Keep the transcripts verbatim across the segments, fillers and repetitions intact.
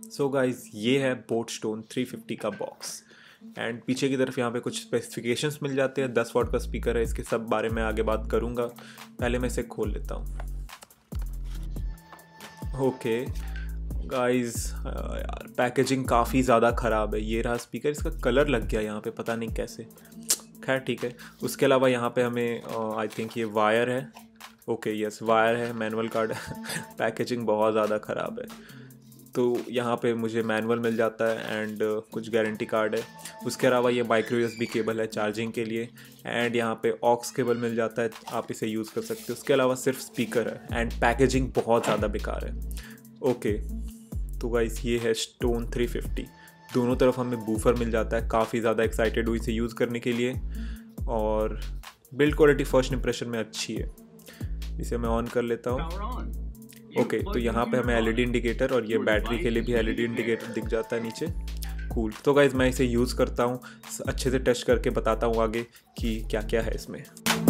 सो guys ये है boAt stone three fifty का बॉक्स एंड पीछे की तरफ यहाँ पे कुछ स्पेसिफिकेशंस मिल जाते हैं। दस वॉट का स्पीकर है, इसके सब बारे में आगे बात करूँगा। पहले मैं इसे खोल लेता हूँ। ओके गाइज यार पैकेजिंग काफ़ी ज़्यादा ख़राब है। ये रहा स्पीकर, इसका कलर लग गया यहाँ पे, पता नहीं कैसे। खैर ठीक है। उसके अलावा यहाँ पे हमें आई uh, थिंक ये वायर है। ओके यस वायर है, मैनुअल कार्ड है। पैकेजिंग बहुत ज़्यादा ख़राब है। तो यहाँ पे मुझे मैनुअल मिल जाता है एंड uh, कुछ गारंटी कार्ड है। उसके अलावा ये माइक्रो यूएसबी केबल है चार्जिंग के लिए एंड यहाँ पे ऑक्स केबल मिल जाता है, आप इसे यूज़ कर सकते हो। उसके अलावा सिर्फ स्पीकर है एंड पैकेजिंग बहुत ज़्यादा बेकार है। ओके तो गाइस ये है स्टोन थ्री फिफ्टी। दोनों तरफ हमें बूफर मिल जाता है। काफ़ी ज़्यादा एक्साइटेड हुई इसे यूज़ करने के लिए और बिल्ड क्वालिटी फर्स्ट इंप्रेशन में अच्छी है। इसे मैं ऑन कर लेता हूँ। ओके okay, तो यहाँ पे हमें एलईडी इंडिकेटर और ये बैटरी के लिए भी एलईडी इंडिकेटर दिख जाता है नीचे। कूल। तो गाइज मैं इसे यूज़ करता हूँ, अच्छे से टेस्ट करके बताता हूँ आगे कि क्या क्या है इसमें।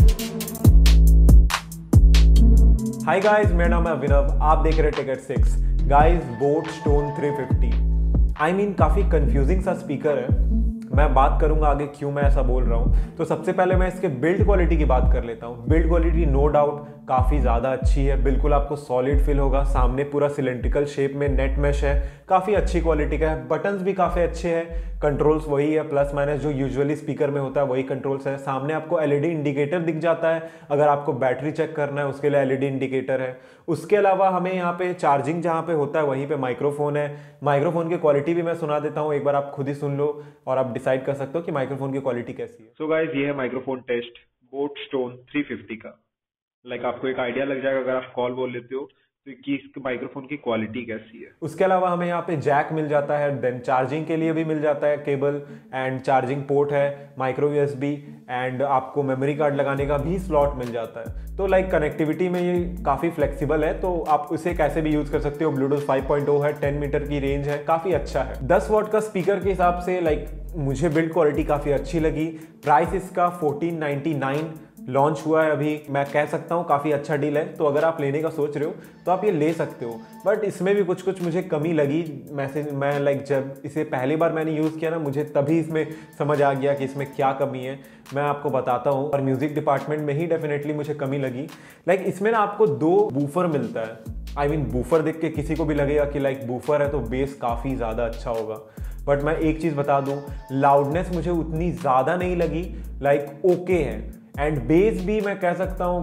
हाय गाइज, मेरा नाम है अभिनव, आप देख रहे हैं ticket six. Guys boAt stone three fifty I mean काफ़ी कंफ्यूजिंग सा स्पीकर है। मैं बात करूंगा आगे क्यों मैं ऐसा बोल रहा हूं। तो सबसे पहले मैं इसके बिल्ड क्वालिटी की बात कर लेता हूं। बिल्ड क्वालिटी नो डाउट काफ़ी ज़्यादा अच्छी है, बिल्कुल आपको सॉलिड फील होगा। सामने पूरा सिलेंड्रिकल शेप में नेट मैश है, काफ़ी अच्छी क्वालिटी का है। बटन्स भी काफ़ी अच्छे हैं, कंट्रोल्स वही है, प्लस माइनस जो यूजुअली स्पीकर में होता है वही कंट्रोल्स है। सामने आपको एलईडी इंडिकेटर दिख जाता है, अगर आपको बैटरी चेक करना है उसके लिए एलईडी इंडिकेटर है। उसके अलावा हमें यहाँ पे चार्जिंग जहाँ पे होता है वहीं पे माइक्रोफोन है। माइक्रोफोन की क्वालिटी भी मैं सुना देता हूँ, एक बार आप खुद ही सुन लो और आप डिसाइड कर सकते हो कि माइक्रोफोन की क्वालिटी कैसी है। सो गाइस ये है microphone test boAt stone three fifty का। लाइक like आपको एक आइडिया लग जाएगा अगर आप कॉल बोल लेते हो तो कि इसके माइक्रोफोन की क्वालिटी कैसी है। उसके अलावा हमें यहाँ पे जैक मिल जाता है, देन चार्जिंग के लिए भी मिल जाता है केबल एंड चार्जिंग पोर्ट है, माइक्रो यूएसबी एंड आपको मेमोरी कार्ड लगाने का भी स्लॉट मिल जाता है। तो लाइक कनेक्टिविटी में ये काफ़ी फ्लेक्सिबल है, तो आप इसे कैसे भी यूज़ कर सकते हो। ब्लूटूथ फाइव पॉइंट ओ है, टेन मीटर की रेंज है, काफ़ी अच्छा है। दस वॉट का स्पीकर के हिसाब से लाइक मुझे बिल्ड क्वालिटी काफ़ी अच्छी लगी। प्राइस इसका फोर्टीन नाइन्टी नाइन लॉन्च हुआ है अभी, मैं कह सकता हूँ काफ़ी अच्छा डील है। तो अगर आप लेने का सोच रहे हो तो आप ये ले सकते हो, बट इसमें भी कुछ कुछ मुझे कमी लगी। मैसेज मैं लाइक जब इसे पहली बार मैंने यूज़ किया ना, मुझे तभी इसमें समझ आ गया कि इसमें क्या कमी है। मैं आपको बताता हूँ। और म्यूज़िक डिपार्टमेंट में ही डेफिनेटली मुझे कमी लगी। लाइक इसमें ना आपको दो बूफर मिलता है। आई मीन बूफर देख के किसी को भी लगेगा कि लाइक बूफर है तो बेस काफ़ी ज़्यादा अच्छा होगा, बट मैं एक चीज़ बता दूँ, लाउडनेस मुझे उतनी ज़्यादा नहीं लगी। लाइक ओके है एंड बेस भी मैं कह सकता हूँ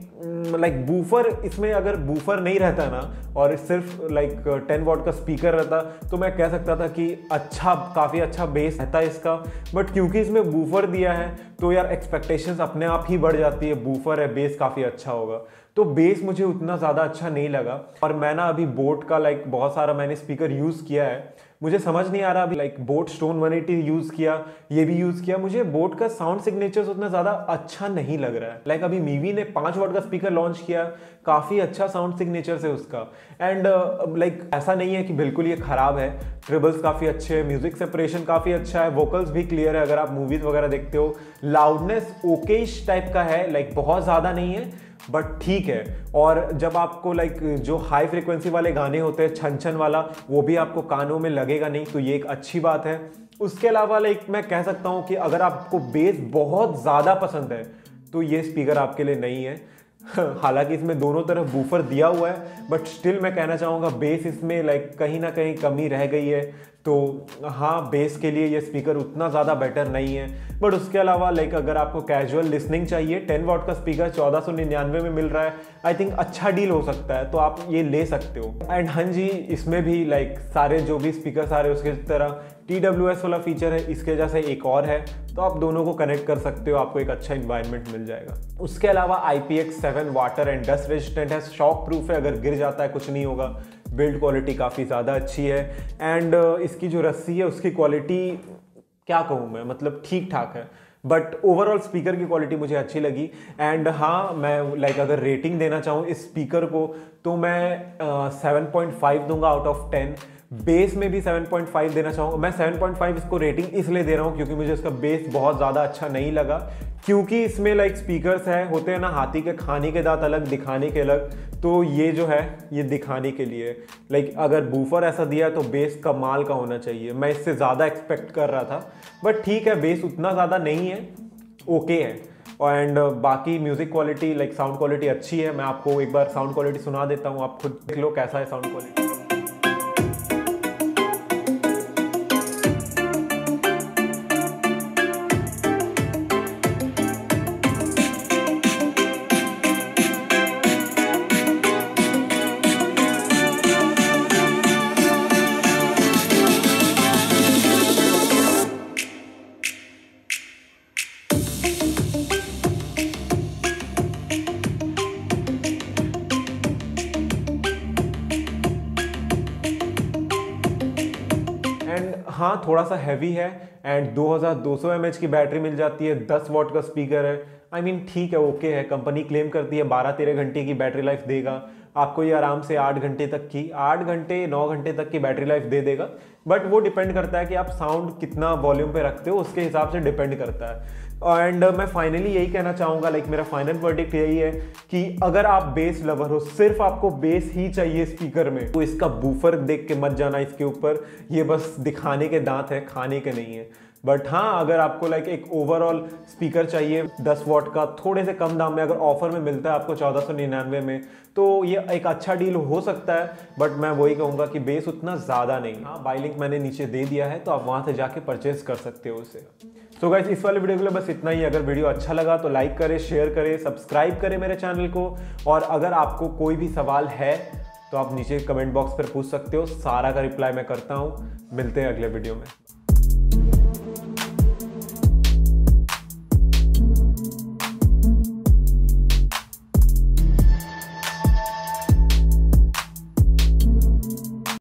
कि लाइक बूफर, इसमें अगर बूफर नहीं रहता ना और सिर्फ लाइक टेन वॉट का स्पीकर रहता तो मैं कह सकता था कि अच्छा, काफ़ी अच्छा बेस रहता इसका। बट क्योंकि इसमें बूफर दिया है तो यार एक्सपेक्टेशंस अपने आप ही बढ़ जाती है। बूफर है, बेस काफ़ी अच्छा होगा, तो बेस मुझे उतना ज़्यादा अच्छा नहीं लगा। और मैं ना अभी बोट का लाइक बहुत सारा मैंने स्पीकर यूज़ किया है, मुझे समझ नहीं आ रहा अभी। Like boAt stone one eighty use किया, ये भी यूज़ किया, मुझे बोट का साउंड सिग्नेचर्स उतना ज़्यादा अच्छा नहीं लग रहा है। लाइक अभी मीवी ने पाँच वॉट का स्पीकर लॉन्च किया, काफ़ी अच्छा साउंड सिग्नेचर्स है उसका। एंड लाइक uh, ऐसा नहीं है कि बिल्कुल ये ख़राब है। ट्रिबल्स काफ़ी अच्छे हैं, म्यूजिक सेपरेशन काफ़ी अच्छा है, वोकल्स भी क्लियर है अगर आप मूवीज़ वगैरह देखते हो। लाउडनेस ओकेश टाइप का है, लाइक बहुत ज़्यादा नहीं है बट ठीक है। और जब आपको लाइक जो हाई फ्रिक्वेंसी वाले गाने होते हैं, छन छन वाला, वो भी आपको कानों में लगेगा नहीं, तो ये एक अच्छी बात है। उसके अलावा लाइक मैं कह सकता हूँ कि अगर आपको बेस बहुत ज़्यादा पसंद है तो ये स्पीकर आपके लिए नहीं है। हालांकि इसमें दोनों तरफ बूफर दिया हुआ है, बट स्टिल मैं कहना चाहूँगा बेस इसमें लाइक कहीं ना कहीं कमी रह गई है। तो हाँ, बेस के लिए ये स्पीकर उतना ज़्यादा बेटर नहीं है। बट उसके अलावा लाइक अगर आपको कैजुअल लिसनिंग चाहिए, टेन वॉट का स्पीकर चौदह सौ निन्यानवे में मिल रहा है, आई थिंक अच्छा डील हो सकता है, तो आप ये ले सकते हो। एंड हाँ जी, इसमें भी लाइक सारे जो भी स्पीकर सारे उसके तरह टी डब्ल्यू एस वाला फीचर है, इसके जैसे एक और है, तो आप दोनों को कनेक्ट कर सकते हो, आपको एक अच्छा इन्वायरमेंट मिल जाएगा। उसके अलावा I P X seven water and dust resistant है, शॉक प्रूफ है, अगर गिर जाता है कुछ नहीं होगा। बिल्ड क्वालिटी काफ़ी ज़्यादा अच्छी है एंड uh, इसकी जो रस्सी है उसकी क्वालिटी क्या कहूँ मैं, मतलब ठीक ठाक है। बट ओवरऑल स्पीकर की क्वालिटी मुझे अच्छी लगी। एंड हाँ, मैं लाइक अगर रेटिंग देना चाहूँ इस स्पीकर को तो मैं सेवन पॉइंट फाइव दूंगा आउट ऑफ टेन। बेस में भी सेवन पॉइंट फाइव देना चाहूँगा। मैं सेवन पॉइंट फाइव इसको रेटिंग इसलिए दे रहा हूँ क्योंकि मुझे इसका बेस बहुत ज़्यादा अच्छा नहीं लगा, क्योंकि इसमें लाइक स्पीकर्स है होते हैं ना, हाथी के खाने के दांत अलग दिखाने के अलग, तो ये जो है ये दिखाने के लिए लाइक अगर बूफर ऐसा दिया है तो बेस कमाल का होना चाहिए। मैं इससे ज़्यादा एक्सपेक्ट कर रहा था, बट ठीक है, बेस उतना ज़्यादा नहीं है, ओके है। एंड बाकी music quality like sound quality अच्छी है। मैं आपको एक बार साउंड क्वालिटी सुना देता हूँ, आप खुद देख लो कैसा है साउंड क्वालिटी। एंड हाँ, थोड़ा सा हैवी है and two thousand two hundred M A H battery मिल जाती है, टेन वॉट का स्पीकर है। आई मीन ठीक है, ओके है। कंपनी क्लेम करती है बारह तेरह घंटे की बैटरी लाइफ देगा आपको, ये आराम से आठ घंटे तक की आठ घंटे नौ घंटे तक की बैटरी लाइफ दे देगा। बट वो डिपेंड करता है कि आप साउंड कितना वॉल्यूम पे रखते हो, उसके हिसाब से डिपेंड करता है। एंड uh, मैं फाइनली यही कहना चाहूँगा, लाइक मेरा फाइनल वर्डिक्ट यही है कि अगर आप बेस लवर हो, सिर्फ आपको बेस ही चाहिए स्पीकर में, तो इसका बूफर देख के मत जाना इसके ऊपर, ये बस दिखाने के दांत है, खाने के नहीं है। बट हाँ, अगर आपको लाइक एक ओवरऑल स्पीकर चाहिए टेन वॉट का थोड़े से कम दाम में, अगर ऑफर में मिलता है आपको चौदह सौ निन्यानवे में, तो ये एक अच्छा डील हो सकता है। बट मैं वही कहूँगा कि बेस उतना ज़्यादा नहीं। हाँ, बाय लिंक मैंने नीचे दे दिया है, तो आप वहाँ से जाके परचेज कर सकते हो उसे। तो गाइस, इस वाले वीडियो के लिए बस इतना ही। अगर वीडियो अच्छा लगा तो लाइक करें, शेयर करें, सब्सक्राइब करें मेरे चैनल को। और अगर आपको कोई भी सवाल है तो आप नीचे कमेंट बॉक्स पर पूछ सकते हो, सारा का रिप्लाई मैं करता हूँ। मिलते हैं अगले वीडियो में।